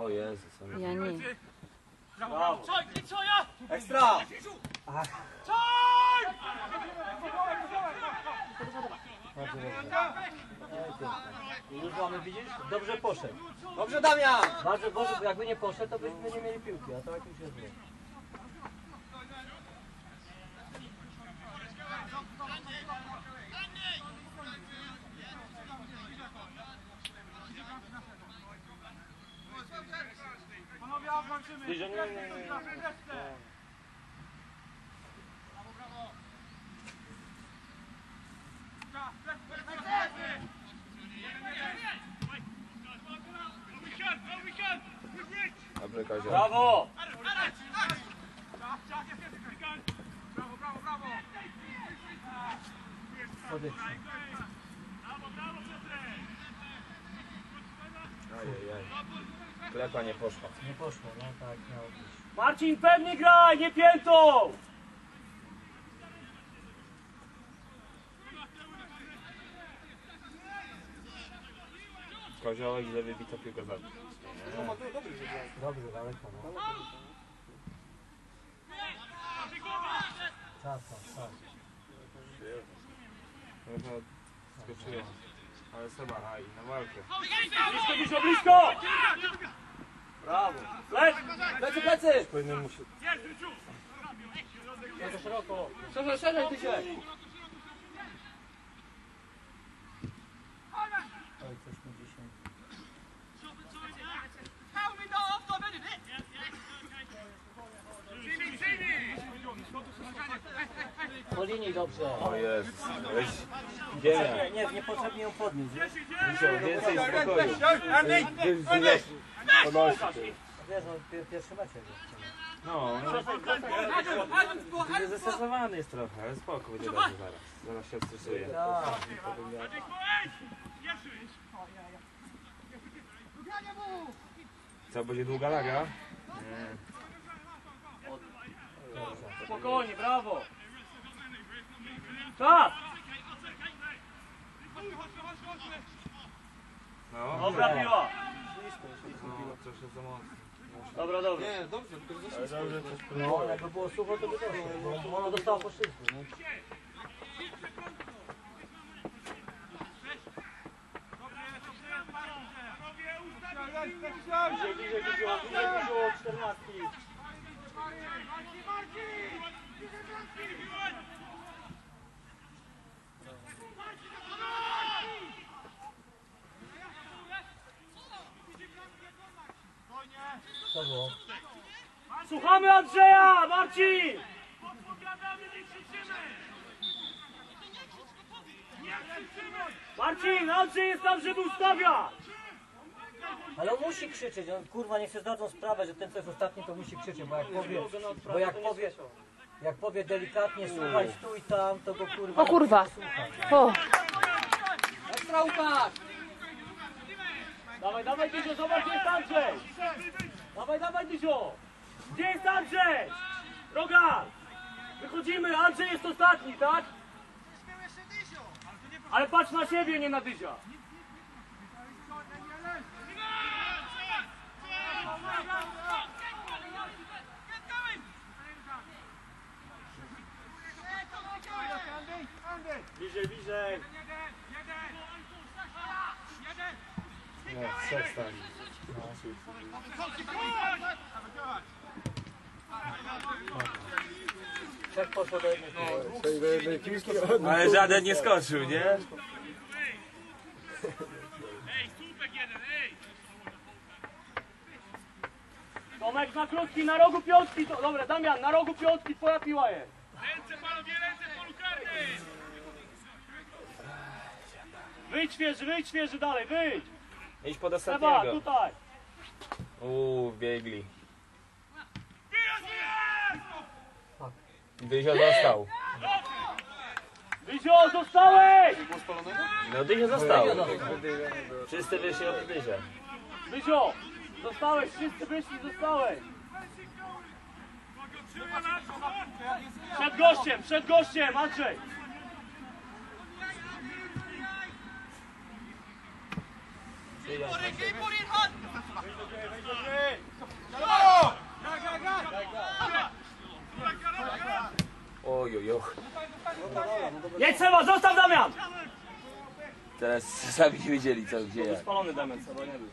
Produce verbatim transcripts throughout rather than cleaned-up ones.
O Jezus. Ja nie. Brawo. Ekstra! Już mamy, widzisz? Dobrze poszedł. Dobrze, Damian! Bardzo, bardzo, jakby nie poszedł, to byśmy nie mieli piłki, a to jak już jest nie. Bliżej, nie, nie, nie, nie. Dobry kozioł. Brawo! Podejdź. Ojej. Klepa nie poszła. Nie poszło, no tak miało być. Marcin, pewnie graj, nie piętą! Koziołek źle wybito piłkę za. Dobrze, daleko, no. Czas, czas, czas. No, skoczyłem. Ale Seba, a i na walkę. Blisko, blisko, blisko! Brawo! Lec! Plecy, plecy! Powinien mu się... Bardzo szeroko. Szerzej, szerzej, ty się! Oj, coś mi dzisiaj. Po linii dobrze. O Jezus. Weź... Ziemia. Nie, nie, niepotrzebnie ją podnieść, wiesz? Musiał więcej spokoju. Wiesz, podnosi. Wiesz, no, pier pierwszy mecz jest. No, no. Zestresowany jest trochę, ale spoko, będzie dobrze zaraz. Zaraz się odstresuje. Tak. Co, będzie długa laga? Nie. Spokojnie, brawo! Czas! No, Dobra piła! no, troszkę za mocno. Dobra, dobra. Nie, dobrze, tylko że za dobrze coś No, jakby było sucho, to by doszło, bo ono dostało po szybku, nie? Bliżej, bliżej, bliżej, bliżej, bliżej, czternastki. Co było? Słuchamy Andrzeja! Marcin! Marcin, Andrzej jest tam, żeby ustawiać! Ale on musi krzyczeć, on kurwa niech się zdadzą sprawę, że ten co jest ostatni to musi krzyczeć, bo jak powie, bo jak powie, jak powie delikatnie słuchaj, stój tam, to go kurwa O kurwa. słucha. O. Ekstra, Łukasz! Dawaj, dawaj Dyzio, zobacz, gdzie jest Andrzej! Dawaj, dawaj Dyzio! Gdzie jest Andrzej? Rogal! Wychodzimy, Andrzej jest ostatni, tak? Ale patrz na siebie, nie na Dyzia! Bliżej, bliżej! Nie, trzech stali. Jak poszło do jednej Ale żaden nie skoczył, nie? Tomek na krótki, na rogu piątki, to, dobra Damian, na rogu piątki, twoja piła jest. Ręce panowie, ręce w polu karnym! Wyjdź świeży, wyjdź świeży dalej, wyjdź! Idź pod Seba, ostatniego. tutaj! Uuu, biegli. Wyjazd! Dyzio został. Dyzio, zostałeś! No Dyzio został. Wszyscy wyszli od Dyzia. Dyzio, zostałeś, wszyscy wyszli, zostałeś! Przed gościem, przed gościem, Andrzej! Keep it in hand! Oj, oj, oj. Jedź Seba, zostaw Damian! Teraz sami nie wiedzieli co, gdzie jak. Spalony Damian, Seba nie był.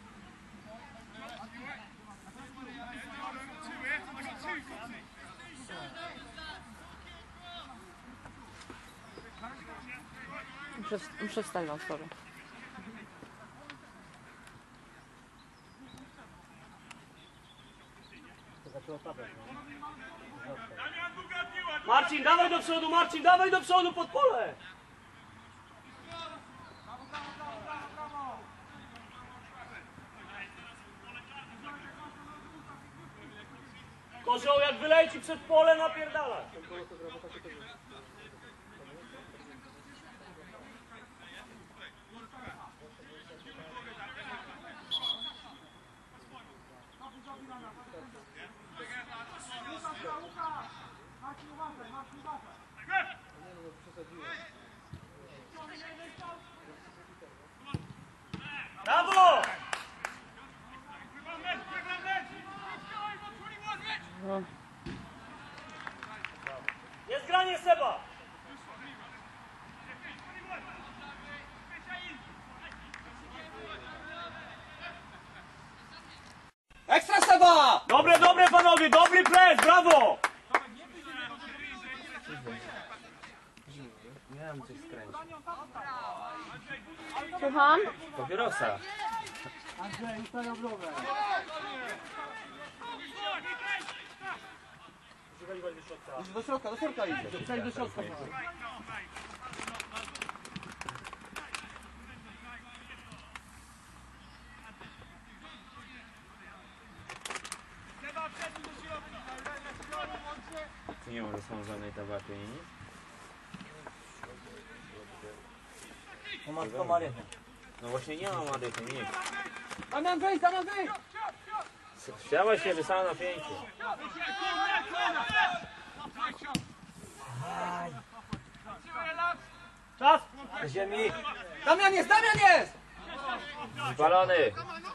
Muszę, muszę wstać na stole. Marcin, dawaj do przodu, Marcin, dawaj do przodu pod pole! Kozioł, jak wyleci przed pole, napierdala. Brawo! No. Jest granie Seba! Ekstra Seba! Dobre, dobre panowie, dobry pres, brawo! Miałem coś skręcić. Słucham? Papierosa. Andrzej, ustawiam drogę. Idź do środka, do środka idź. Przejdź do środka. Tu nie ma rozsądzonej tabaku i nic. To masz to Marychę. No właśnie nie ma Marychy, nic. Damian wyjdź, Damian wyjdź! Chciała się wysała na pięcie. Czas! Do ziemi! Damian jest, Damian jest! Spalony.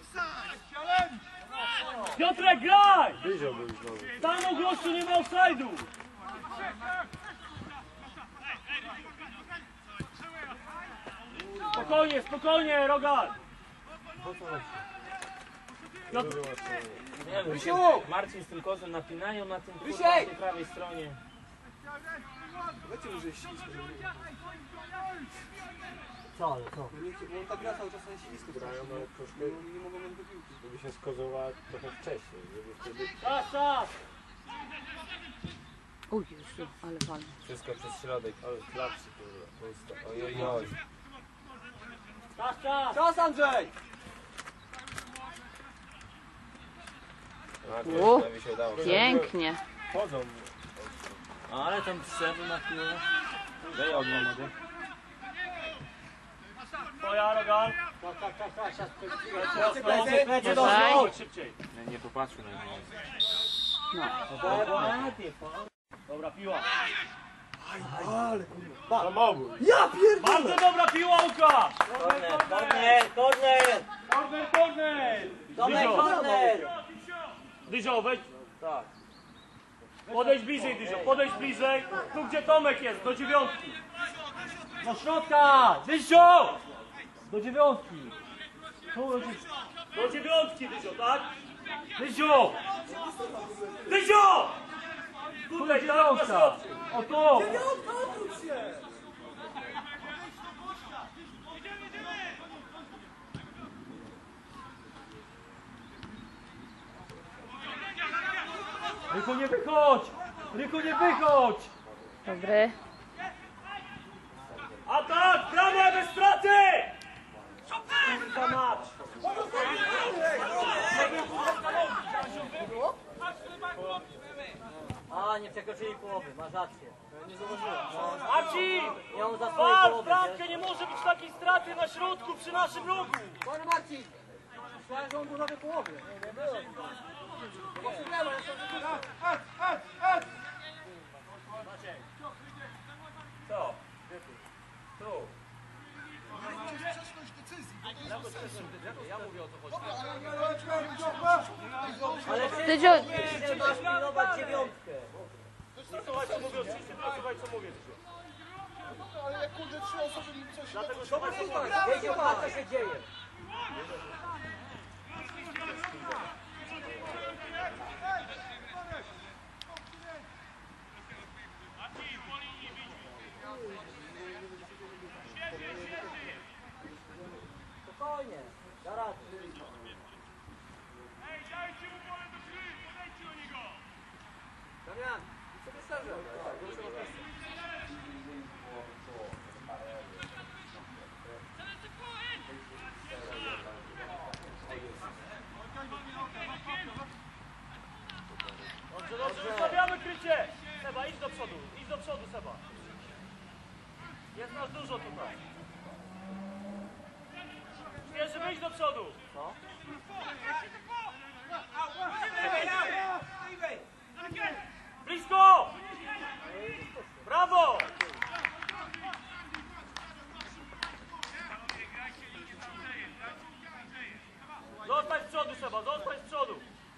Piotrek, graj! Dyzio był znowu. Tam o gościu nie ma offside'u! Spokojnie, spokojnie, Rogal! Piotr, Nie wiem, się Marcin z tym kozem napinają na tym kurwa, na tej prawej stronie. Co, ale co? Bo on tak gra cały czas na ślisku grają, ale troszkę nie mogą mieć do piłki. Żeby się skozowała trochę wcześniej, żeby wtedy... czas, czas! O Jezu, ale walno. Wszystko przez środek. Ale klapsy kurwa. Pusto. Oj, oj, oj. Czas, czas! Czas, Andrzej! A, U, to mi się udało. pięknie. Chodzą. Ale tam sędy napinają. Daj ognia młody. Twoja, Rogal! Tak, tak, tak, tak, czas. Plecy, plecy, plecy, do Szybciej, znowu. szybciej! Nie, nie popatrzył na niego. No. Ładnie, Dobra piła. Samobój. ja pierdolę! Bardzo dobra piła, Łukasz! Korner, korner, korner! Korner, korner! Domek, Dyzio, korner! Dyzio, wejdź. Tak. Podejdź bliżej, Dyzio, podejdź bliżej. Tu gdzie Tomek jest, do dziewiątki. Do środka! Dyzio! Do dziewiątki! Tu, do dziewiątki. Do dziewiątki, Dyzio, tak? Dyzio! Dyzio! Tutaj, tak, na dziewiątka! środku. O tu! Ryku, nie wychodź! Ryku, nie wychodź! Dobry. Atak! Brawo, bez straty! Kurwa mać! A, nie przekroczyli połowy, masz rację. Marcin! Miał za swoje Wal, połowy, bramkę, nie może być takiej straty na środku przy naszym rogu! Panie Marcin! Myślałem, że on był na tej połowie. Nie było. Co? Tu. Ale Tydzio, ty masz pilnować dziewiątkę. Słuchaj co mówię, oczywiście, słuchaj co mówię. Ale jak kurde trzy osoby mi coś... Dlatego słuchaj co mówię. Wiedział pan, co się dzieje. Spokojnie, da radę. Damian, sobie starzał. Dobrze, dobrze, ustawiamy krycie. Seba, idź do przodu, idź do przodu, Seba. Jest nas dużo tutaj. Śmieszy, wyjdź do przodu. No. Blisko! Brawo! Zostań z przodu, Seba, zostań z przodu.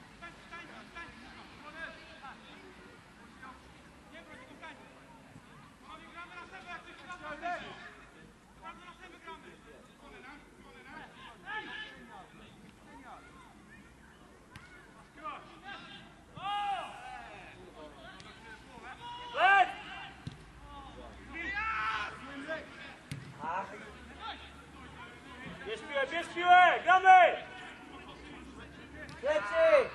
Lec! Bierz piłę, bierz piłę! Gramy! Plecy!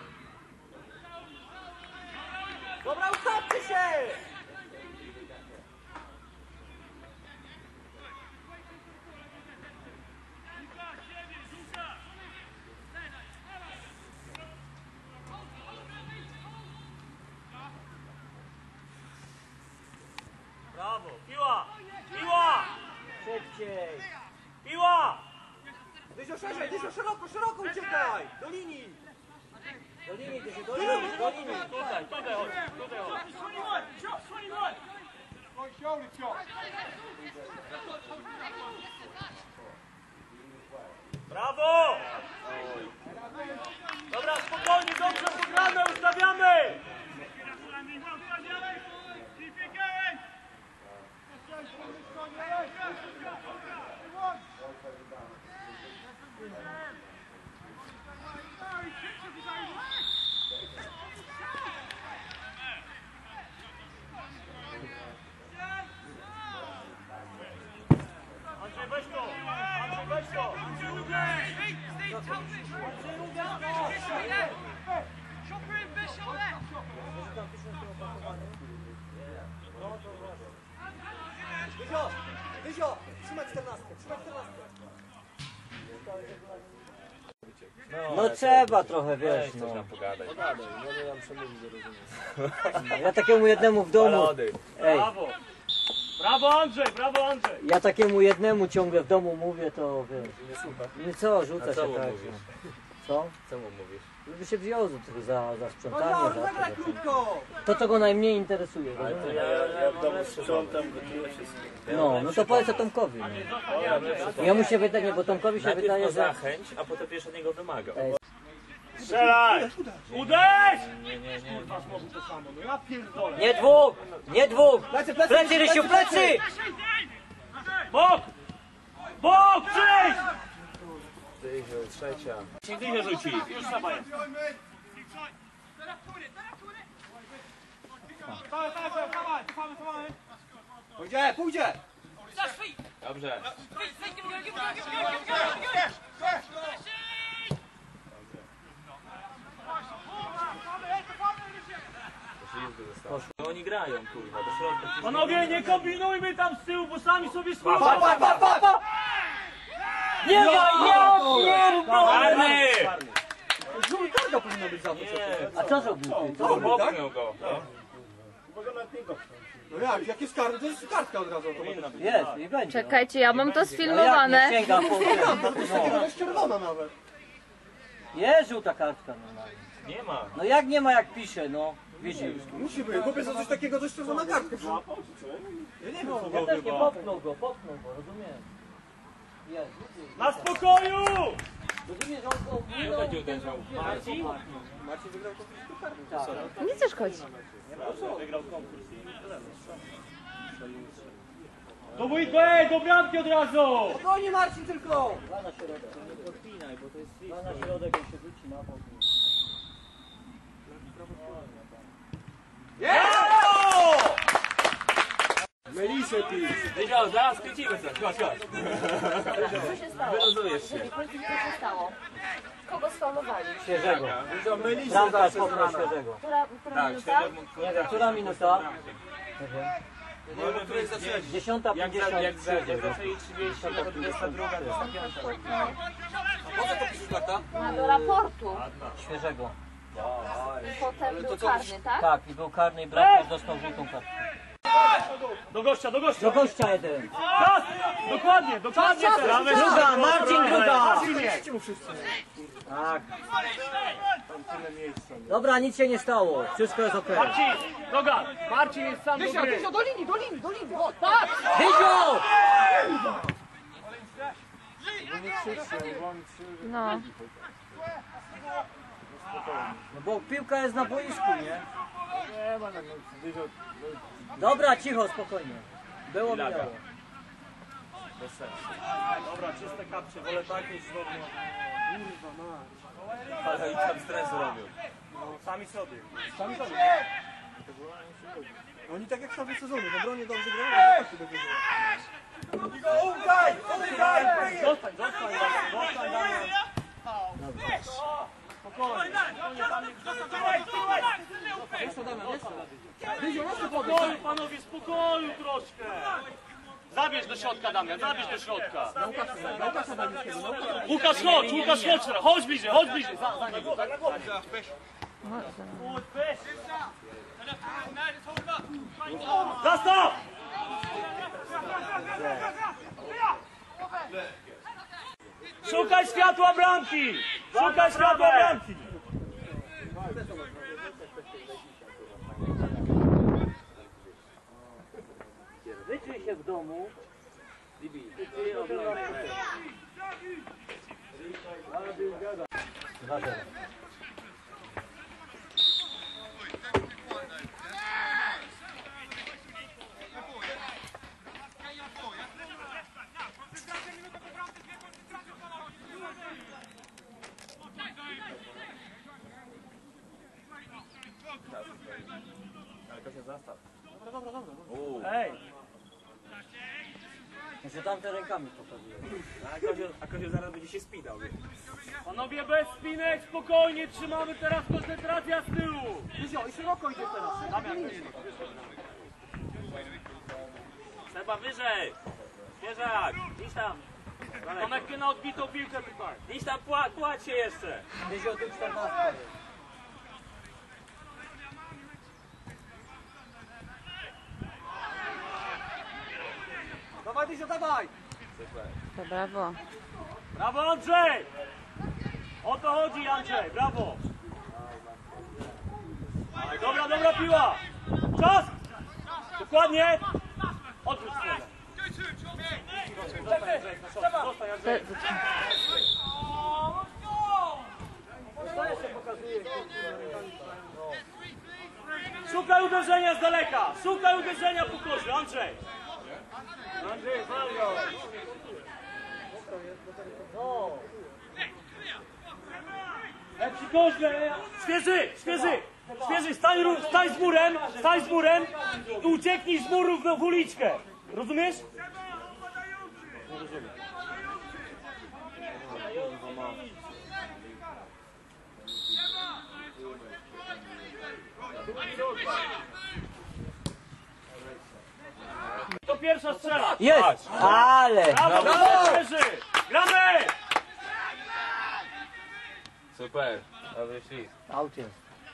Dobra, ustawcie się! Brawo! Piła! Piła! Szybciej! Piła! Dysio szerzej, Dysio szeroko, szeroko uciekaj! Do linii! Do linii, ty się do linii, do linii. Tutaj, tutaj chodź, tutaj chodź. Brawo! Dobra, spokojnie, dobrze pograne, ustawiamy! Andrzej, weź to! Andrzej, weź to! Dysio! Dysio! Trzymaj czternastkę, trzymaj czternastkę! No trzeba trochę, wiesz, no. Pogadaj. Pogadaj, może nam przemówić do rozumienia. Ja takiemu jednemu w domu, Lody. ej, Brawo! Brawo Andrzej, brawo Andrzej! ja takiemu jednemu ciągle w domu mówię, to wiesz. Nie słucha. Nie co, rzuca A się co mu tak. mówisz? No. Co? Co mu mówisz? Żeby się wziął za, za, za sprzątanie, No, za to, zagraj za to. krótko! To, co go najmniej interesuje. Ale to rozumiesz? ja, ja w domu sprzątam, gotuję wszystko. No, no to powiedz to Tomkowi. No. Ja mu się wydaje, nie, bo Tomkowi się Najpierw wydaje, go że... zachęć, a potem wiesz od niego wymagał. Ej. Strzelaj! Uderz! Nie, nie, nie. No ja pierdolę! Nie dwóch! Nie dwóch! Plecy, plecy, Plecy, Rysiu, plecy! Bok! Bok, przyjść! Dyzio, trzecia. Niech dychę rzuci. Już Seba jest. Pójdzie, pójdzie! Dobrze. No oni grają, kurwa, do środka. przecież Panowie, nie kombinujmy tam z tyłu, bo sami sobie słabo. Pa, pa, pa, pa, pa! Nie ma, ja pierdolę! Karny! Żółtarka powinna być za to. Nie, A co zrobił ty? Co to zrobił? popchnął go. No jak, jak jest karny, to jest kartka od razu. Powinna być. Jest i będzie. czekajcie, ja mam to No jak nie sfilmowane. sięga po To jest taka jest czerwona nawet. Jest żółta kartka normalnie. Nie ma. No jak nie ma, jak pisze, no. Widzisz. Musi być, chłopiec za coś takiego dość czerwona kartka. Ja nie wiem, co Ja też nie popchnął go, popchnął go, rozumiem. Jest. Na spokoju! Rozumiem, że on go minął. będzie uderzał? Marcin? Marcin wygrał konkurs karny. Tak. Nie chcesz chodzi. Wygrał konkurs. Do wujka, do bramki od razu! Spokojnie Marcin tylko! Dwa na środek. Nie podpinaj, bo to jest Dwa na środek, on się rzuci na bok. Melisę ty. Wiedział, zaraz skręcimy coś. Chodź, chodź. Co się stało? Wyluzujesz się. Żeby powiedzieć, co się stało. Kogo sfaulowali? Świeżego. Za Melisę Bramka zawsze pobrał znana. świeżego. Która, która Tak, minuta? świeżo mógł. Nie wiem, która minuta? Nie wiem. No, której zaczęli. Dziesiąta, Jak, za, pięćdziesiąt jak, za, jak trzy. zaczęli trzydzieści, no to dwudziesta druga, dwudziesta piąta. Po co to piszesz, Marta? No, do raportu. Świeżego. I potem to był co? karny, tak? Tak, i był karny i bramkarz dostał żółtą kartkę. Do gościa, do gościa! Do gościa jeden. Czas! Dokładnie, dokładnie Czas, czas, teraz! czas. Druga, Marcin druga! Marcin jest! Tak. Dobra, nic się nie stało. Wszystko jest okej. Marcin! Droga! Marcin jest sam do gry! do linii, do linii, do linii. O, tak! Dyzio! No. No bo piłka jest na boisku, nie? Dobra, cicho, spokojnie. Było minęło. Dobra, czyste kapcie, wolę tak niż znowu. Ale i tam stresu robią. Sami sobie. Sami sobie. Oni tak jak w prawie sezonie, w obronie dobrze grają, a tak dobrze grają. Zostań, zostań, zostań, Damian. Spokojnie. Spokoju, panowie, spokoju troszkę. Zabierz do środka, Damian, zabierz do środka. Łukasz, chodź, Łukasz, chodź teraz. Chodź bliżej, chodź bliżej. Za, za niego. Zastaw! Szukaj światła bramki! Szukaj światła bramki! Wyczuj się w domu. dwa zero. Ale to się zastaw. Ej, Jeszcze tamte rękami pokazuje. A Kozio, a Kozio zaraz będzie się spinał. wie. panowie bez spinek, spokojnie, trzymamy teraz koncentrację z tyłu. I szeroko idzie teraz. Damian, Seba wyżej! Świeżak! Idź tam! Tomek nie na odbitą piłkę tutaj. Idź tam, pła- kładź się jeszcze! Dyzio tu czternaście. Dawaj, Dyzio, dawaj! To brawo. Brawo Andrzej! O to chodzi Andrzej, brawo! Dobra, dobra piła! Czas! Dokładnie! Odwróć stronę. Zostań Andrzej, na środku. Zostań Andrzej. Szukaj uderzenia z daleka! Szukaj uderzenia po koźle, Andrzej! Andrzej, Mario! Jak przy koźle! Świeży, świeży! Świeży, stań, ró- stań z murem, stań z murem i ucieknij z muru w, w uliczkę. Rozumiesz? To pierwsza strzela. Jest! Ale! Brawo, brawo, świeży! Gramy! Super! Dobry ślizg. Aut jest.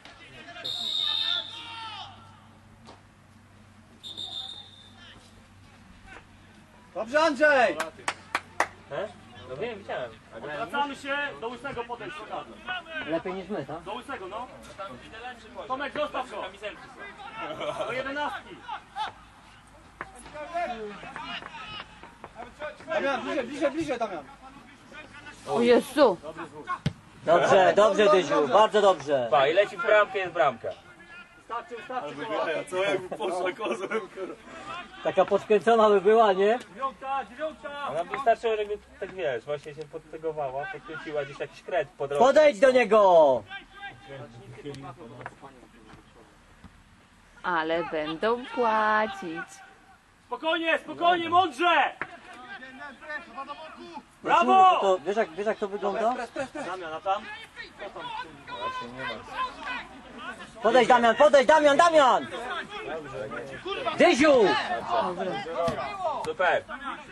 Dobrze, Andrzej! No wiem, widziałem. A grałem Wracamy się do łysego podejścia. Lepiej niż my, tak? Do łysego, no. Tomek, zostaw go. kamizelki są. Do jedenastki. Damian, bliżej, bliżej, bliżej, Damian. O Jezu. Dobrze, dobrze Dyziu, bardzo dobrze. Pa, i leci w bramkę, jest bramka. Starczy, starczy. Co jakby poszła kozłem, kurwa. Taka podkręcona by była, nie? Dziewiątka, dziewiątka. Ona wystarczyło, jakby tak wiesz, właśnie się podtegowała, podkręciła gdzieś jakiś kret po drodze. Podejdź do niego! Ale będą płacić. Spokojnie, spokojnie, mądrze. Brawo! Brawo! To, wiesz, jak, wiesz jak to wygląda? Damian, a tam? Podejdź Damian, podejdź Damian, Damian! Dyziu! Super.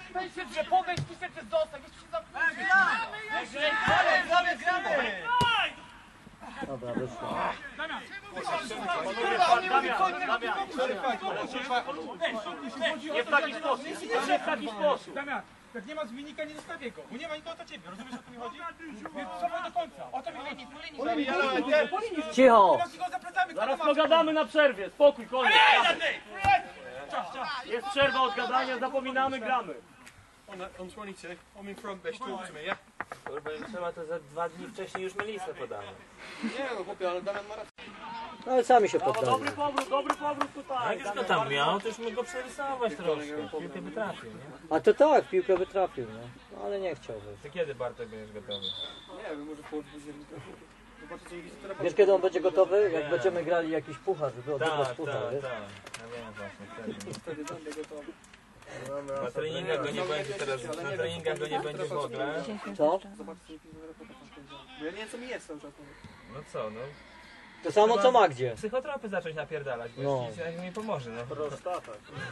Dobra, wyszło. Damian, Damian. Nie w taki sposób, nie w taki sposób. Damian, jak nie ma zmiennika, nie zostawię go, bo nie ma nikogo do ciebie, rozumiesz, o co mi chodzi? Więc cofaj do końca, o to mi chodzi. Cicho! Nie masz nikogo za plecami, Zaraz pogadamy na przerwie, spokój, koniec. Jest przerwa od gadania, zapominamy, gramy. On, on dwadzieścia two, I'm in front, Besh, talk to me, yeah? Kurwa, trzeba to za dwa dni wcześniej już Melisę podamy. Nie no, chłopie, ale Damian ma rację. No ale sami się Brawo, poddali. dobry powrót, dobry powrót A tutaj. jak już go tam miał, to już mógł go przerysować troszkę. Piłkę by trafił, nie? A to tak, w piłkę by trafił, nie? No, ale nie chciałby. Ty kiedy, Bartek, będziesz gotowy? Nie wiem, może w połowie października. Zobaczycie, widzę teraz. Wiesz kiedy on będzie gotowy? Jak będziemy grali jakiś puchar, żeby Tak, odebrać tak, puchar, tak. wiesz? Ja wiem właśnie, wtedy. Wtedy będę gotowy. Na treningach go nie będzie teraz, na treningach go nie będzie w ogóle. Co? Zobaczcie, jaki jest reportaż tam będzie. Bo ja nie wiem, co mi jest cały czas. No co, no. To samo co Magdzie. Psychotropy zacząć napierdalać, bo No. no. jak mi pomoże, no. Prostata.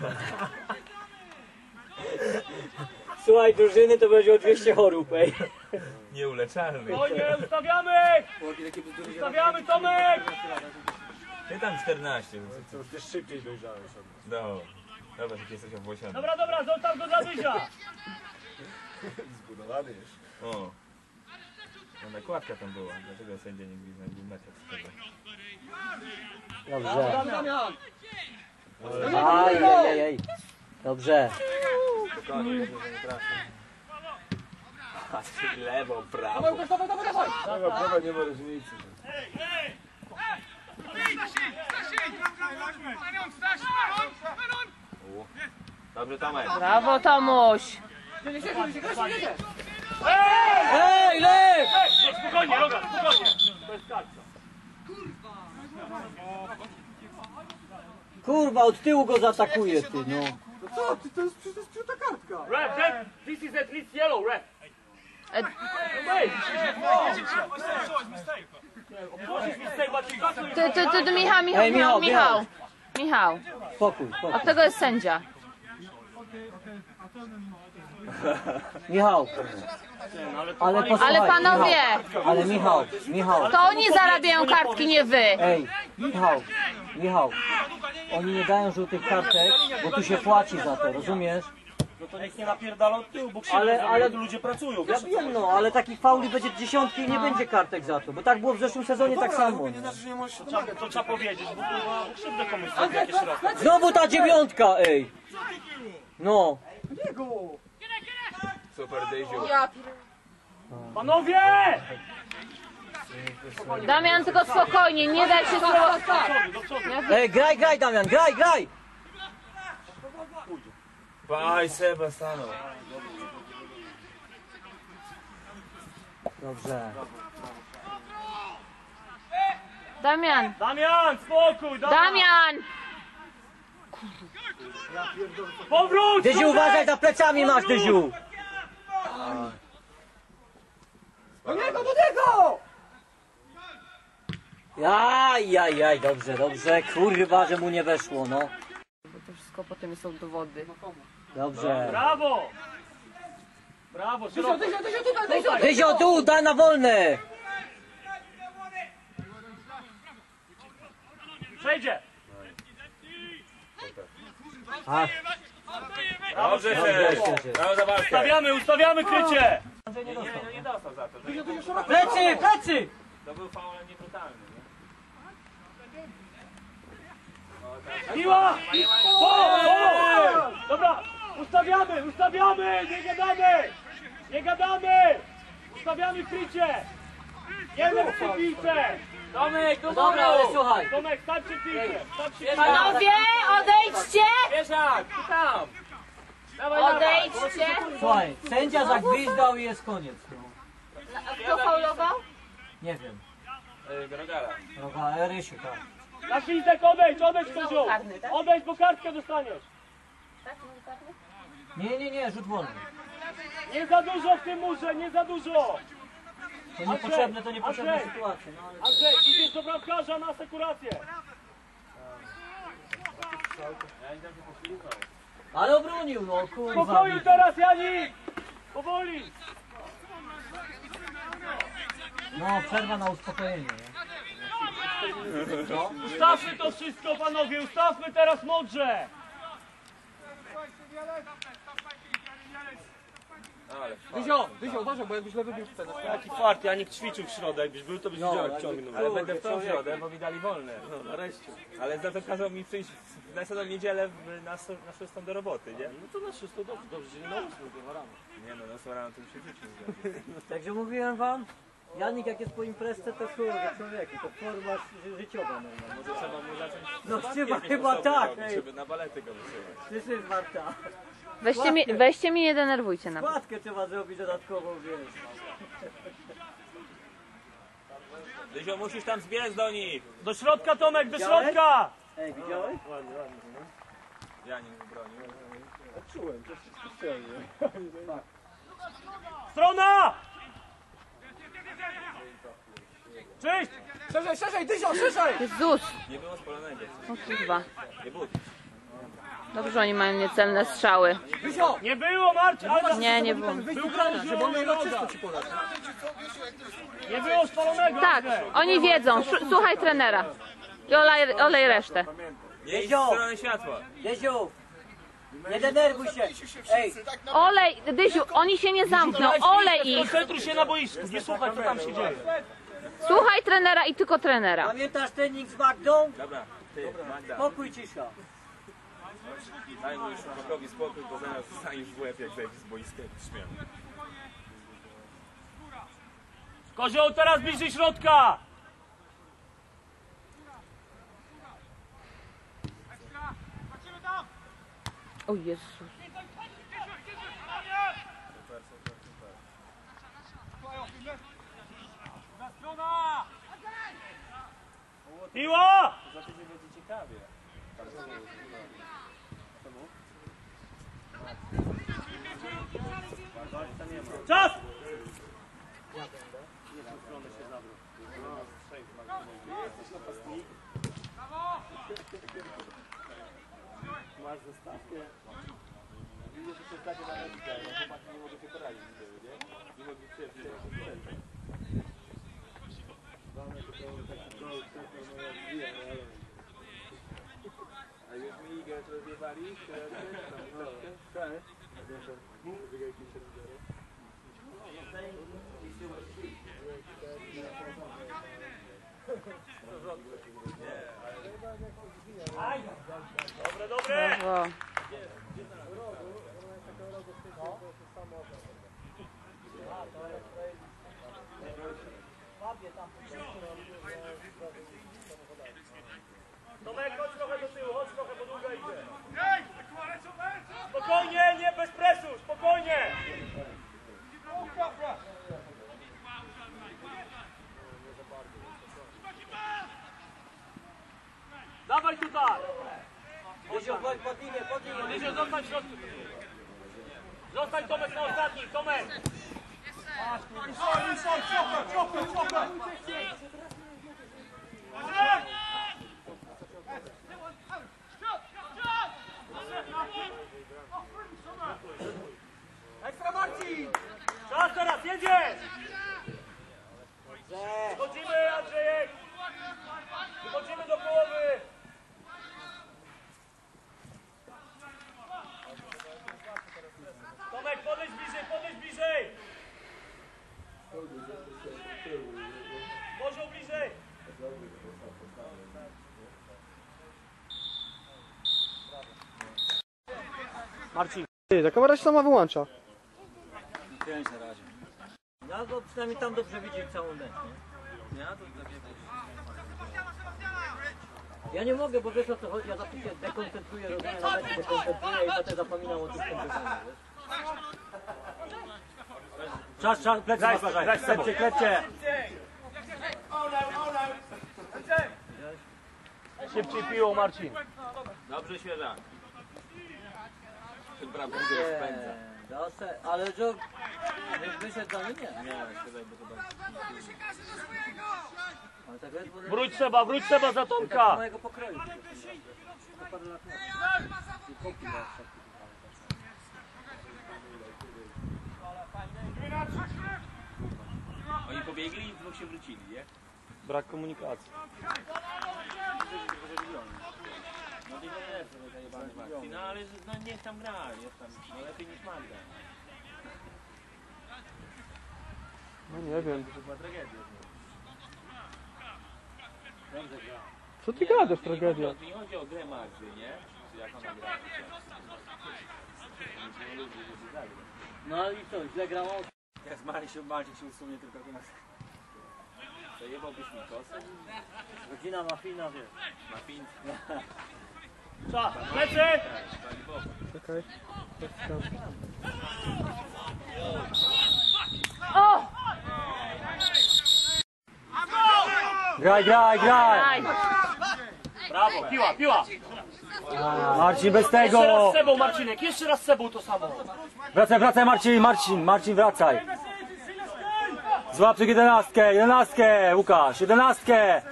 Słuchaj, drużyny to będzie o dwieście chorób, ej. Nieuleczalny. Spokojnie, ustawiamy! Chłopie, takie bzdury, Ustawiamy, Tomek! Ty tam czternaście. To już wiesz, szybciej dojrzałeś od nas. No. Dobra, że jesteś obłosiony. Dobra, dobra, zostaw go dla Dyzia. Zbudowany już. O. No nakładka tam była, dlatego sędzia nie gwizdał, był metr z tego. Dobrze. Damian! Aj, aj, aj, aj. Dobrze. Spokojnie, że nie trafię. A ty lewo, prawo. Dawaj, dawaj, dawaj, dawaj! Prawa, prawa nie ma różnicy. Dobrze, Tomek. Brawo, Tomuś. Ej, Lech! Ej, spokojnie, Roga, spokojnie. To jest kartka. Kurwa, od tyłu go zaatakuje, ty, no. No co ty, to jest przecież to jest żółta kartka! Ref, ref, this is at least yellow, ref. E, Wait. Musisz mi stay, but you got to... Ty, ty, ty, ty, Michał, Michał, Ej, Michał, Michał, Michał. Michał. Spokój, spokój. Od tego jest sędzia. Michał, ale posłuchaj, Ale panowie, Michał, ale Michał, Michał, to oni zarabiają kartki, nie wy. ej, Michał, Michał, oni nie dają żółtych kartek, bo tu się płaci za to, rozumiesz? No to nikt nie napierdala od tyłu, bo Ale, ale, tu ludzie pracują. ja wiem, no, ale takich fauli będzie dziesiątki i nie będzie kartek za to, bo tak było w zeszłym sezonie tak samo. Nie no. znaczy, że nie możesz się Trzeba, domagać. to trzeba powiedzieć, bo kurwa krzywdę komuś zrobi jakieś raz. Znowu ta dziewiątka, ej! No, Super, Dyziu. Panowie! Damian, tylko spokojnie, nie daj się sprowokować. Do przodu. ej, graj, graj, Damian, graj, graj! Baj, Seba stanął. Dobrze. Damian, Damian, spokój, Damian! Damian! Powróć! Dyziu, Tomek! uważaj, za plecami masz, Dyziu! Do niego, do niego! Jaj, jaj, jaj, dobrze, dobrze, kurwa, że mu nie weszło, no. Bo to wszystko potem są dowody. Dobrze. Brawo! Brawo, szeroko. Dyzio, Dyzio, tutaj, Dyzio! Dyzio, tu, daj na wolne! Przejdzie! Ach, Dobrze, dobrze, Seb. Brawo za walkę. Ustawiamy, ustawiamy krycie! Nie, nie, nie, nie dostał za to. To, plecy, plecy! to był faul niebrutalny, nie? Miła! O, o! Dobra! Ustawiamy, ustawiamy, nie gadamy! Nie gadamy! Ustawiamy krycie! Jeden przy piłce! Tomek, do No dobra, ale boku! słuchaj. Tomek, stań przy piłce! Stań przy piłce! Panowie, odejdźcie! Wieszak, ty tam! Dawaj, dawaj! Odejdźcie! Słuchaj, sędzia zagwizdał i jest koniec. No. A kto faulował? Nie wiem. Yy, Rogala. Roga, Rysiu, tak. Na Fizek odejdź, odejdź kozioł! Karny, tak? Odejdź, bo kartkę dostaniesz! Tak, może karny? Nie, nie, nie, rzut wolny. Nie za dużo w tym murze, nie za dużo! To niepotrzebne, to niepotrzebne Andrzej! sytuacje. No, ale... Andrzej, idziesz do bramkarza na asekurację! ale obronił, no kurwa. Spokoju teraz, Janik! Powoli! No, przerwa na uspokojenie. Nie? Ustawmy to wszystko, panowie, ustawmy teraz mądrze! Dyzio, Dyzio, uważaj, bo jakbyś lewy bił w cenę. Jaki fart, Janik ćwiczył w środę, jakbyś był, to byś widział jak ciągnął. Ale będę w tą środę, bo mi dali wolne. No, nareszcie. Ale za to kazał mi przyjść w następną niedzielę w- na, so- na szóstą do roboty, nie? No to na szósto, dobrze, dobrze, że nie na ósmą, to rano. Nie no, na ósmą rano to już się życie. Także mówiłem wam, Janik jak jest po imprezce, to kurwa człowieku, to forma ży- życiowa normalna. Może trzeba mu zacząć... No zobaczki chyba- jakieś chyba osobne tak, robić, ej. żeby na balety go wysyłać. Słyszysz, Marta? Weźcie mi, weźcie mi, nie denerwujcie nawet. Składkę trzeba zrobić dodatkową, wiesz. Dyzio, musisz tam zbiec do nich! Do środka, Tomek, do Widziałeś? środka! Ej, widziałeś? Ja nie bronił. Czułem, to wszystko celnie. Strona! Cześć! Szerzej, szerzej, Dyzio, szerzej! Jezus! Nie było spalonego. O kurwa. Nie budź. Dobrze, oni mają niecelne strzały. Dyzio! Nie było, Marcin! Ale Nie, nie było. Wyjdź Był do brana, żeby on miał na noga. czysto ci podać. Nie było spalonego! Tak, Andrzej. oni wiedzą. Sz- Słuchaj trenera. I olej, olej resztę. Nie idź w Dyzio! stronę światła. Jeziu! Nie denerwuj się! Ej, Olej, Dyziu, oni się nie zamkną. Olej ich. Koncentruj się na boisku, nie słuchaj co tam się dzieje. Słuchaj trenera i tylko trenera. pamiętasz trening z Magdą? Dobra, ty, Magda, Spokój, cisza. daj mu już chłopakowi spokój, bo zaraz zostaniesz w łeb, jak zejdziesz z boiska i śmiał. Kozioł, teraz bliżej środka! O Jezus. Piła! Za tydzień będzie ciekawie. Czas! Masz zestawkę. Widzę, że się zdaje na rękę, ale chłopaki nie mogą się poradzić z tyłu, nie? Nie mogli przyjść. A już mi igę rozjebali? Dobre, dobre! Brawo. Tomek, chodź trochę do tyłu, chodź trochę, bo długo idzie. Spokojnie, nie bez presu, spokojnie! Dawaj tutaj! Jeziu, pod, pod linię, pod linię. Dyzio, zostań w środku. Zostań, Tomek, na ostatni, Tomek! Ekstra Marcin! Czas teraz, jedziesz! Wychodzimy, Andrzejek! Wychodzimy do połowy! Tomek, podejdź bliżej, podejdź bliżej! Kozioł bliżej! Marcin. Ty, ta kamera się sama wyłącza. Kręć na razie. No bo przynajmniej tam dobrze widzieć całą mecz, nie? Ja to Ja nie mogę, bo wiesz o co chodzi, ja zawsze się dekoncentruję, rozumiem, na meczu dekoncentruję i potem zapominam o tym skończeniu. Czas, czas, plecy masz, klepcie, klepcie. Szybciej piło, Marcin. Dobrze, świeża. Ten bram Nie, dobrze, ale Joe, wyszedł za mnie? Nie. Nie, świeżaj, bo to bardzo. Ale tak jest, bo Wróć trzeba, wróć trzeba za Tomka. mojego pokroju. To parę lat temu. I kupił na przykład. Oni pobiegli i dwóch się wrócili, nie? Brak komunikacji. No to nie jest to zajebany w akcji. No ale no, niech tam gra, jest tam, no lepiej niż Magda. No nie wiem. To była tragedia. Co ty gadasz, To nie tragedia? chodzi o- to nie chodzi o grę Magdy, nie? Czy jak ona gra. Nie lubię, żeby zagrać. No i co, źle grało? Jak z Marysią Maciek się usunie tylko do nas. Zajebałbyś mi kosę? Godzina mafijna, wiesz. Na fin. Czas, plecy. Czekaj. O! Graj, graj, graj! Aj! Brawo, piła, piła. Marcin, bez Jeszcze raz tego! z sebą, Marcinek, jeszcze raz z sebą to samo. Wracaj, wracaj Marcin, Marcin, Marcin wracaj! Złap tu jedenastkę, jedenastkę, Łukasz, jedenastkę!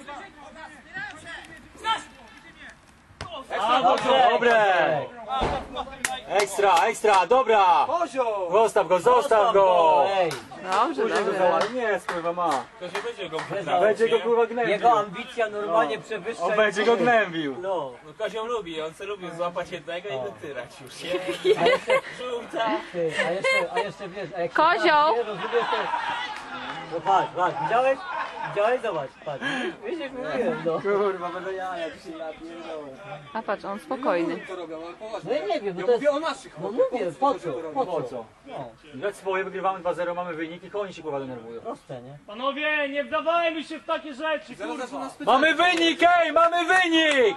A, dobrze. Dobre! Ekstra, ekstra, dobra! Zostaw go, zostaw go! Dobrze, dobrze. Nie, kurwa ma. To się będzie go Będzie go kurwa gnębił. Jego ambicja normalnie przewyższa... On będzie go gnębił. No. No Kozią lubi, on se lubi złapać jednego i wytyrać już, nie? Żółta! Ty, a jeszcze, a jeszcze wiesz... A jak Kozioł! Nie, rozumiesz to... No patrz, patrz, widziałeś? Widziałeś? Zobacz, patrz. Widzisz, mówiłem, no. Kurwa, będę ja, jak się ja pierdolę. A patrz, on spokojny. No i nie wiem, no to jest... No mówię, po co? Po co? No. Grać swoje, wygrywamy dwa zero, mamy wynik i oni się kurwa denerwują. Proste, nie? Panowie, nie wdawajmy się w takie rzeczy, kurwa. Mamy wynik, ej, mamy wynik!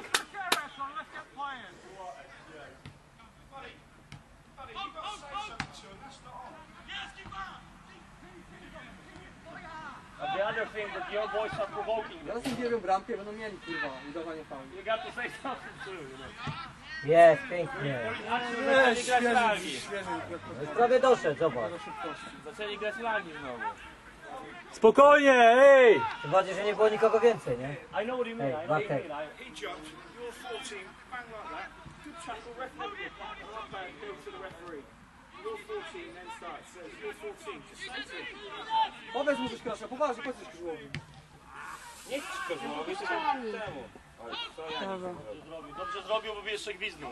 And the other thing that your boys are provoking them. Zaraz im bramkę, będą mieli kurwa udawanie faulu. You got to say something too, you know. Jest, pięknie. Zaczęli grać lagi. Prawie doszedł, zobacz. Zaczęli grać lagi znowu. Spokojnie, ej! Tym bardziej, że nie było nikogo więcej, nie? I know what you mean, Hey, I know what you Bartek. mean. I... He jumped, you're fourteen, bang like that. Good tackle, referee. Go to the referee. You're fourteen, then start. Says you're fourteen, just say to him. Powiedz mu coś Krasza, poważnie, powiedz coś Krzyżowi. Nie chcę go, mogę się temu. Ale co ja nie Zrobił. Dobrze zrobił, bo by jeszcze gwizdnął.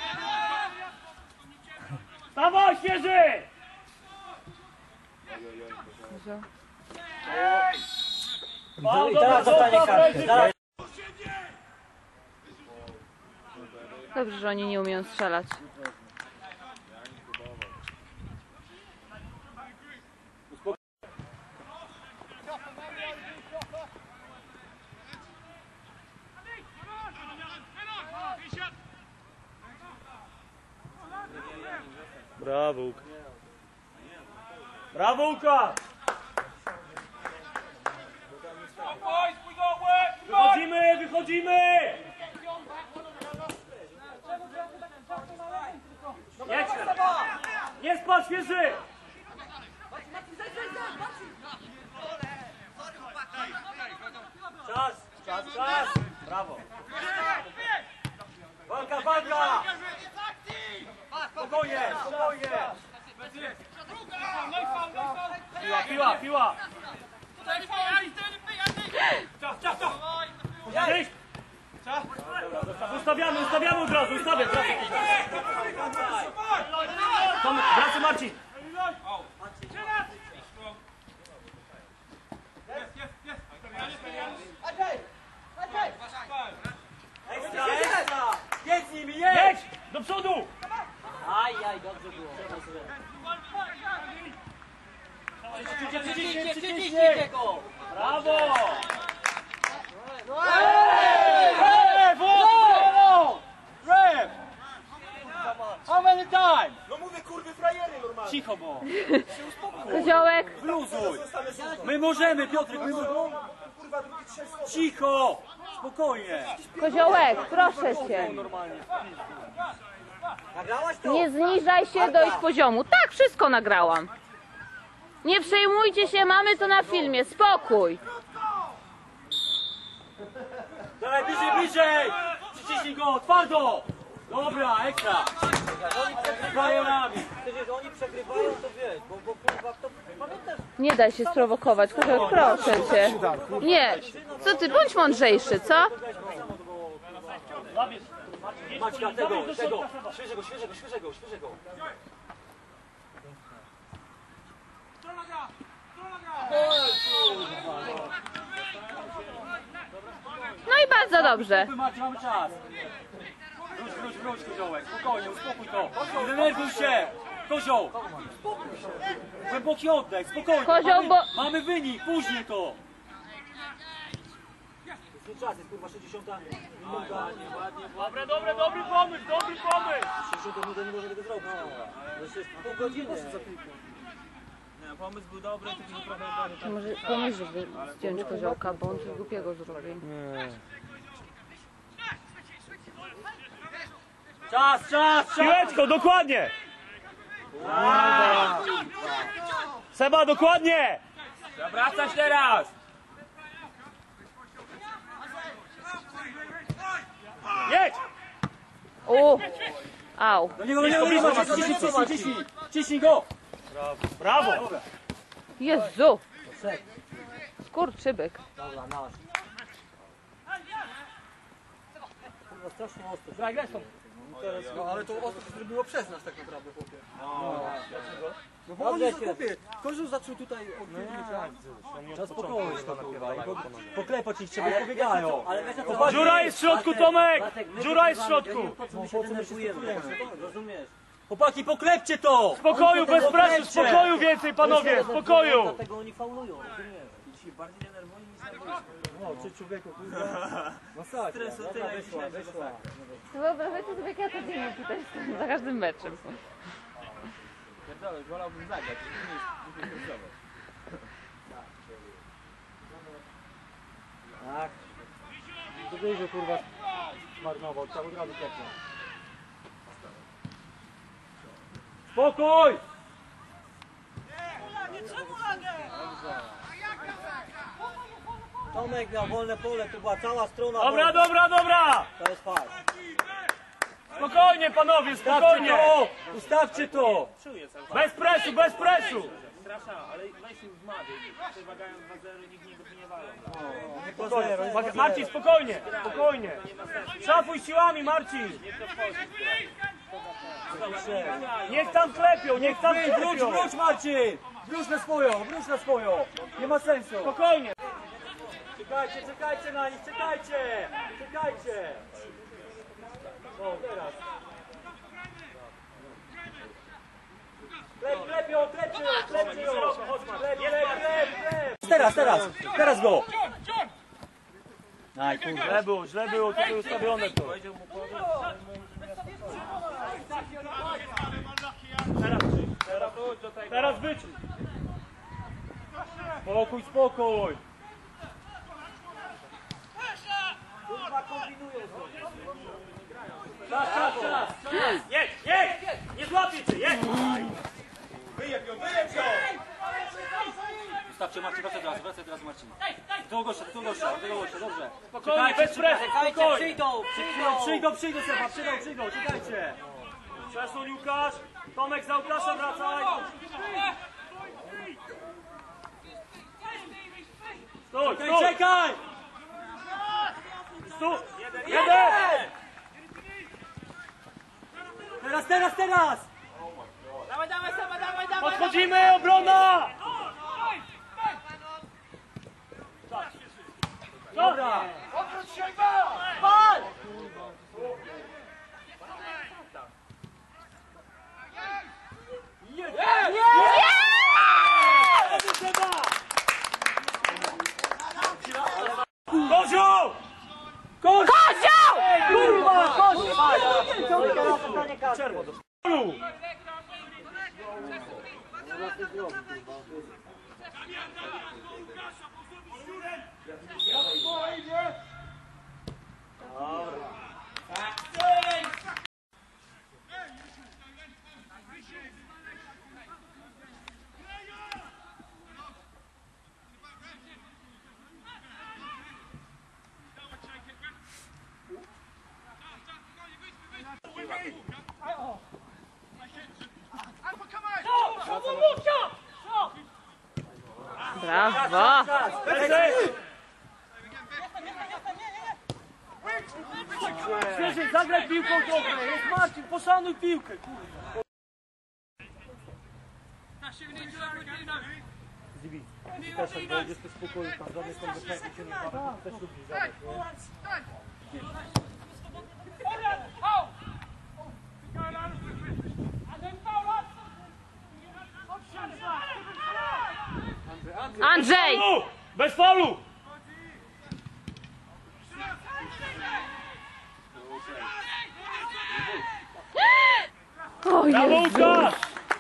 Stawaj, świeży! I teraz dostanie kartkę. Zaraz. Dobrze, że oni nie umieją strzelać. Brawo, Łukasz. Brawo, Łukasz! Wychodzimy, wychodzimy! Jedź! Nie spać, świeży! Czas, czas, czas! Brawo! Walka, walka! Spokojnie, spokojnie! Piła, piła, piła! Gdzieś! Ustawiamy, ustawiamy od razu, ustawiam, wracaj. Tomek, wracaj Marcin! Ekstra, ekstra! Jedź z nimi, jedź! Jedź! Do przodu! Aj, aj, dobrze było. możemy, Piotrek, my możemy. Cicho! Spokojnie! Koziołek, proszę cię. Nagrałaś to? Nie zniżaj się do ich poziomu. Tak, wszystko nagrałam. Nie przejmujcie się, mamy to na filmie. Spokój. Dawaj, bliżej, bliżej! Przyciśnij go, twardo! Dobra, ekstra! Oni przegrywają nami. Przecież oni przegrywają, to wiesz, bo, bo kurwa, to pamiętasz? Nie daj się sprowokować, Koziołek, proszę cię. Nie. Co ty, bądź mądrzejszy, co? Maćka, tego, tego! Świeżego, świeżego, świeżego, świeżego! No i bardzo dobrze. Macie, mamy czas! Wróć, wróć, wróć, Koziołek, spokojnie, uspokój to! Nie denerwuj się! Kozioł! Głęboki oddech, spokojnie! Kozioł, mamy, bo- mamy wynik, później to! Jest czas, jest kurwa sześćdziesiąta minuta. Dobre, dobre, dobry pomysł, dobry pomysł! sześćdziesiąta minuta nie może tego zrobić. No, jeszcze jest pół godziny. Nie, pomysł był dobry, tylko że trochę... Może pomyśl, żeby zdjąć Koziołka, bo on coś głupiego zrobił. Czas, czas, czas! Piłeczko, dokładnie! Seba, dokładnie! Zawracać teraz! Jedź! U, au. Do niego, do niego, do niego! Ciśnij, ciśnij, ciśnij! Ciśnij go! Brawo! Jezu. Skurczybyk. Dobra, nasz. Kurwa, strasznie ostro. Graj, graj stąd! No ale to ostro się zrobiło przez nas tak naprawdę, chłopie. No bo Dobrze oni, się- chłopie, Kozioł zaczął tutaj od Czas spokojnie to kurwa. I po- Poklepać ich trzeba, pobiegają. Ale wiesz, o co chodzi? Dziura jest w środku, Tomek! Bartek, my Dziura jest w wygrywamy, środku! Po co my się denerwujemy? Rozumiesz? Chłopaki, poklepcie to! Spokoju, bez presji, spokoju więcej, panowie, spokoju! Dlatego oni faulują, rozumiesz? No, czy człowieku, kurwa. Masakra. Stresu tyle wyszła, wyszła. Wyobraźcie sobie, jak ja to dzień tutaj jestem za każdym meczem. Pierdolę, wolałbym zagrać, nie jest nie stresować. Tak. To dużo kurwa zmarnował, trzeba od razu klepnąć. Spokój! Tomek miał wolne pole, tu była cała strona. Dobra, wolna. dobra, dobra! To jest fakt. Spokojnie, panowie, Ustawcie spokojnie! to! Ustawcie to! Bez presu, bez presu! Uwaga, Marcin, spokojnie, spokojnie! Szafuj siłami, Marcin! Niech tam klepią, niech tam Wróć, wróć, klepią! wróć Marcin! Wróć na swoją, wróć na swoją! Nie ma sensu! Spokojnie! Czekajcie, czekajcie na nich, czekajcie! Czekajcie! O, teraz. Klep, klepią, klepcie ją, klepcie ją! Klep, klep, klep, klep! Teraz, teraz! Teraz go! Aj, kurwa. Źle było, źle było tutaj ustawione to. Teraz, teraz wyczuć. Spokój, spokój. Czas, czas, czas! Jedź, jedź! Nie złapię cię, jedź! Ustawcie Marcin, wracaj teraz, wracaj teraz Marcin. Do tego gościa, do tego gościa, do tego gościa, dobrze. Spokojnie, bez presji, Czekajcie, spokojnie. przyjdą, Przyjdą, przyjdą. przyjdą, przyjdą Seba, przyjdą, przyjdą, czekajcie. Przesuń Łukasz. Tomek za Łukasza wracaj. Stój, Czekaj, stój, czekaj! stój. Jeden! Teraz, teraz, teraz! Podchodzimy, obrona! Dobra! Kozioł! Kozioł! Kurwa! Kurwa! Teraz dostanie kartę. Golu! Brawo! Świeżej, zagraj piłką trochę, jest Marcin, poszanuj piłkę, kurwa. Zibi, też jak dojdziesz do spokoju, tam żadnej konsekwencji się nie ma, też lubisz zagrać, nie? Andrzej! Faulu! Bez faulu! O Brawo, Jezu! Łukasz!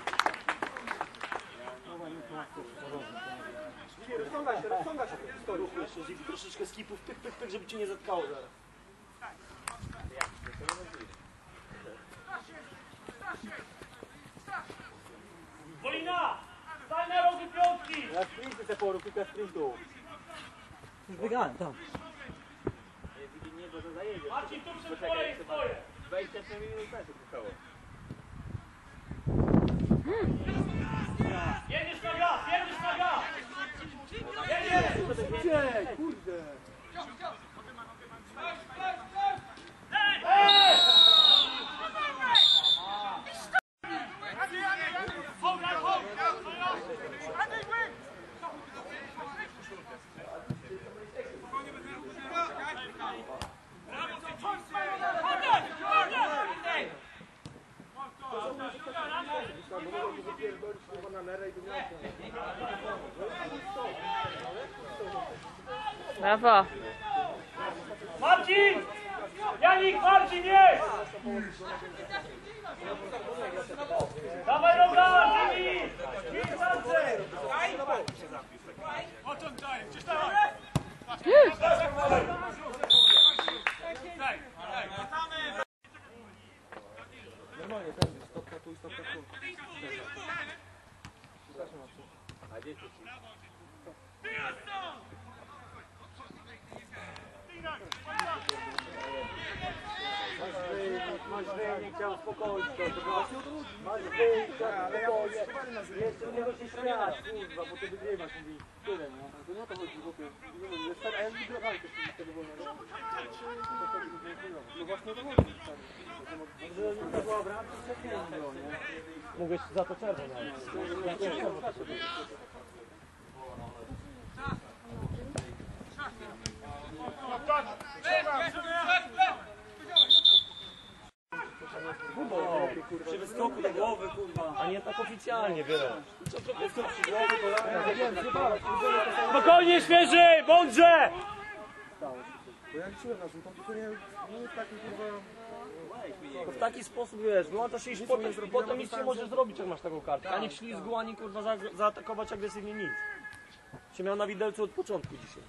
Rozciągaj się, rozciągaj się. Sto ruchu jeszcze, Zibi, troszeczkę skipów, pyk, pyk, pyk, żeby cię nie zatkało zaraz. Wolina! Stań na rogu piątki! Na sprinty te poru, kilka sprintów. Już biegałem tam. Nie, Zibi, nie, bo to zajedzie. Marcin, tu przy twoje jest twoje! dwadzieścia cztery minut czasu trwało. Jedziesz na gaz, jedziesz na gaz! Jedziesz! Gdzie? Kurde. Brawo! Marcin! Janik, Marcin, jest! Dawaj roga, Zibi! Jest Andrzej! Normalnie, ten stopka tu i stopka tu. A gdzie ty? Masz wyjść, nie chciał uspokoić to. Masz wyjść, spokojnie. Jeszcze nie możesz się śmiać, kurwa, bo ty wygrywasz, mówi. Tyle, no. To nie o to chodzi, chłopie. A ja wygrywałem też tego wolnego. No właśnie to chodzi. Że to była bramka, to nie było, nie? Mogłeś za to czerwę nawet. Przy wyskoku do głowy, kurwa. A nie tak oficjalnie, wiele. Wystąp przy głowy, kolana. Spokojnie, świeży, mądrze! Bo jak czułem na żółtą, to nie nie jest taki kurwa... To w taki sposób, wiesz, wyłączasz się iść potem, potem nic nie możesz zrobić, jak masz taką kartę. Ani w ślizgu, ani kurwa za, zaatakować agresywnie, nic. Się miał na widelcu od początku dzisiaj.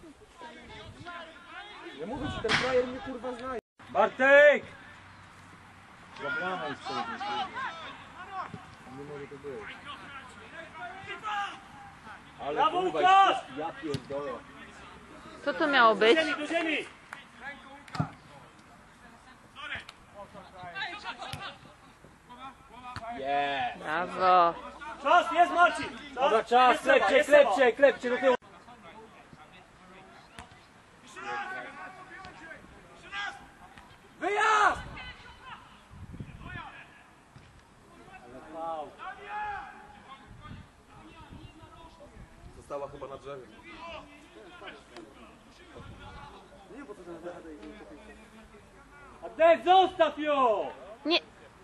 Ja mówię ci, ten frajer mnie kurwa zna. Bartek! Zabrana jest przed nim. Nie może to być. Ale Brawo, kurwa, Łukasz! ja pierdolę. Co to miało Do być? ziemi, do ziemi! Yeah. Brawo! Czas, jest Marcin! Dobra, czas, Jest Seba, klepcie, jest Seba. klepcie, klepcie do tyłu. Wyjazd! Została chyba na drzewie. A Dek, zostaw ją! Nie!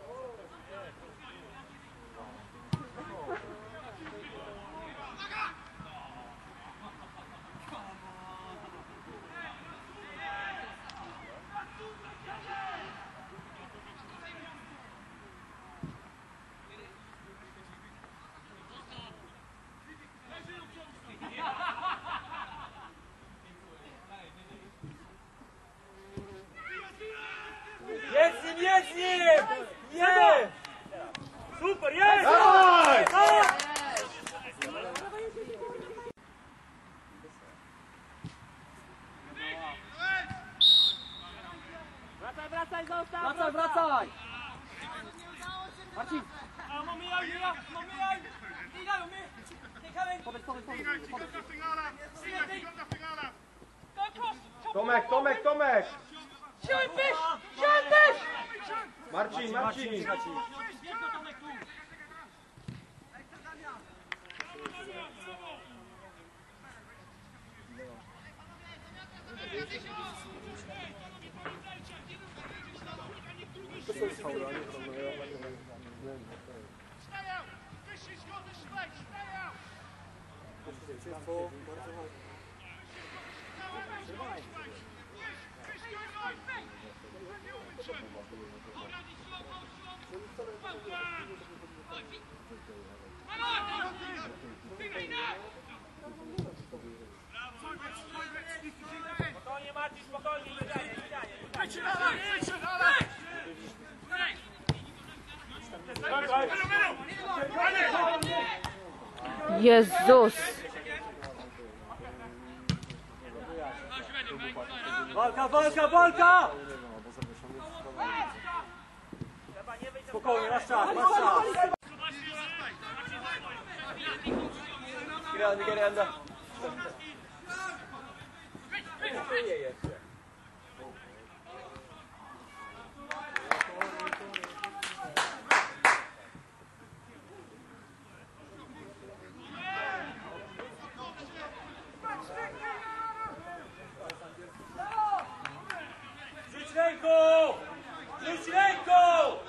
Jest z nim, jest z nim! Nie! Super, jest! Dawaj! Tak! Wracaj, wracaj! Marcin! Tomek, Tomek, Tomek! Marcin, Marcin! Jezus! Walka, walka, walka! Spokojnie, masz czas, masz czas. Get get under. Rzuć ręką! Rzuć ręką!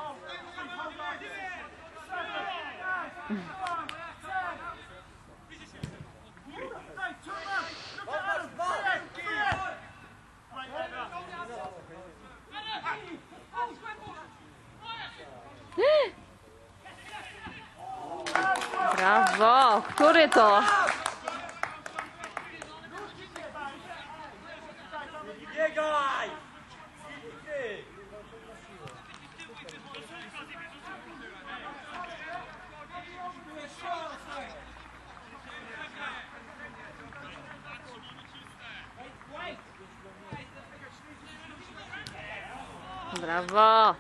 Brawo! Który to? Biegaj! Brawo!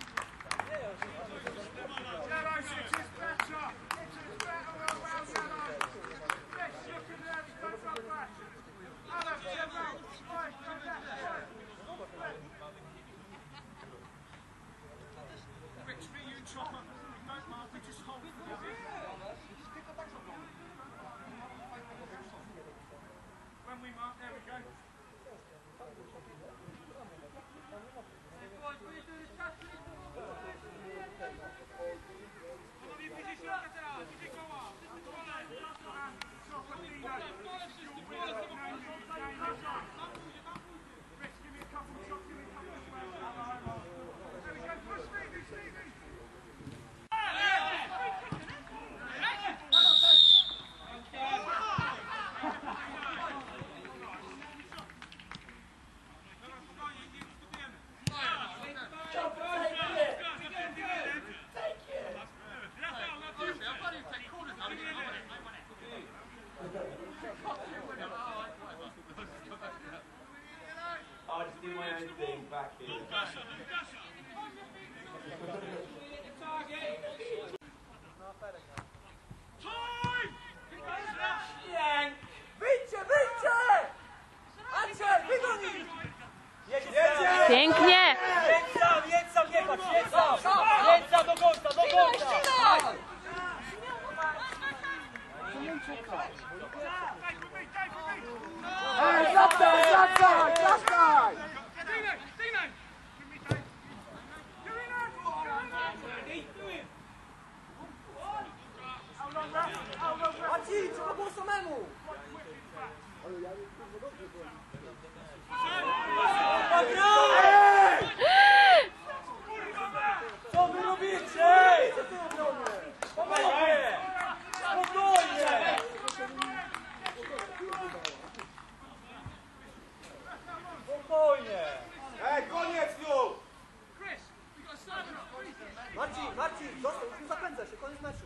I'll just do my own thing back here. Wyjdźcie, wyjdźcie! Andrzej, wygonić! Jedzie! Pięknie! Jedź sam, jedź sam, nie patrz, jedź sam! Jedź sam do końca, do końca! Ej, zatkaj, zatkaj, zatkaj! Maciej, trzeba było samemu! Co wy robicie? Spokojnie! Spokojnie! Spokojnie! Ej, koniec już! Marcin, Marcin, został, już nie zapędza się, koniec meczu.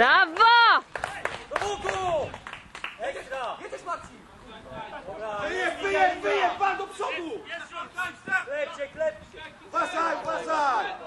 Brawo! Do boku! Ekstra! Jedziesz, Marcin! Wyjedź, wyjedź, wyjedź, pan do przodu! Klepcie, klepcie! Uważaj, uważaj!